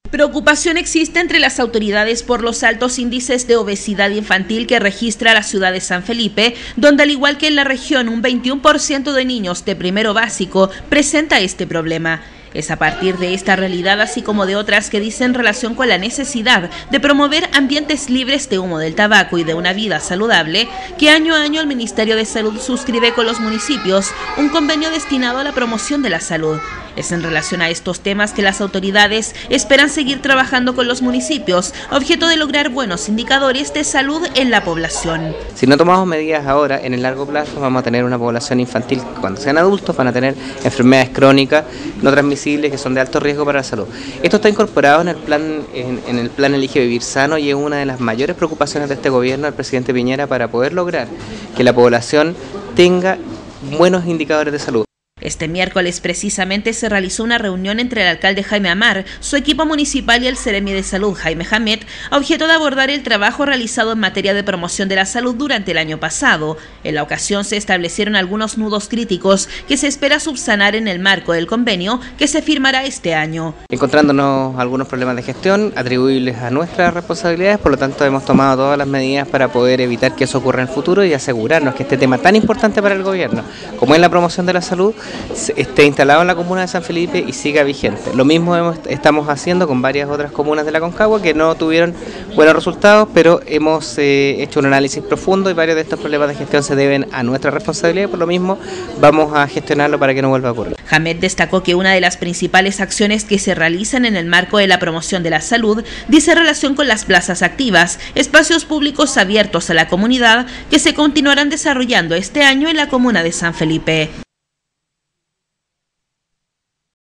Preocupación existe entre las autoridades por los altos índices de obesidad infantil que registra la ciudad de San Felipe, donde al igual que en la región un 21% de niños de primero básico presenta este problema. Es a partir de esta realidad, así como de otras que dicen relación con la necesidad de promover ambientes libres de humo del tabaco y de una vida saludable, que año a año el Ministerio de Salud suscribe con los municipios un convenio destinado a la promoción de la salud. Es en relación a estos temas que las autoridades esperan seguir trabajando con los municipios, objeto de lograr buenos indicadores de salud en la población. Si no tomamos medidas ahora, en el largo plazo vamos a tener una población infantil que cuando sean adultos van a tener enfermedades crónicas no transmisibles que son de alto riesgo para la salud. Esto está incorporado en el plan Elige Vivir Sano y es una de las mayores preocupaciones de este gobierno del presidente Piñera para poder lograr que la población tenga buenos indicadores de salud. Este miércoles precisamente se realizó una reunión entre el alcalde Jaime Amar, su equipo municipal y el Seremi de Salud Jaime Hamed, a objeto de abordar el trabajo realizado en materia de promoción de la salud durante el año pasado. En la ocasión se establecieron algunos nudos críticos que se espera subsanar en el marco del convenio que se firmará este año. Encontrándonos algunos problemas de gestión atribuibles a nuestras responsabilidades, por lo tanto hemos tomado todas las medidas para poder evitar que eso ocurra en el futuro y asegurarnos que este tema tan importante para el gobierno, como es la promoción de la salud, esté instalado en la comuna de San Felipe y siga vigente. Lo mismo estamos haciendo con varias otras comunas de la Concagua que no tuvieron buenos resultados, pero hemos hecho un análisis profundo y varios de estos problemas de gestión se deben a nuestra responsabilidad y por lo mismo vamos a gestionarlo para que no vuelva a ocurrir. Hamed destacó que una de las principales acciones que se realizan en el marco de la promoción de la salud dice relación con las plazas activas, espacios públicos abiertos a la comunidad que se continuarán desarrollando este año en la comuna de San Felipe.